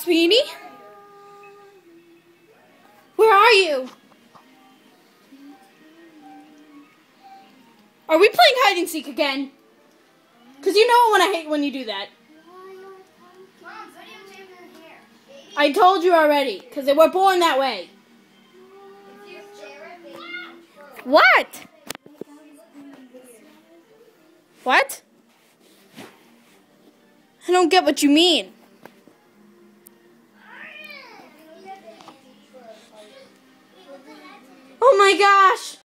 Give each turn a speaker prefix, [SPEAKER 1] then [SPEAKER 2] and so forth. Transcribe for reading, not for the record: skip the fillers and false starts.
[SPEAKER 1] Sweetie? Where are you? Are we playing hide and seek again? Because you know when I hate when you do that.
[SPEAKER 2] Mom, videotape your hair.
[SPEAKER 1] I told you already, because they were born that way. What? What? I don't get what you mean.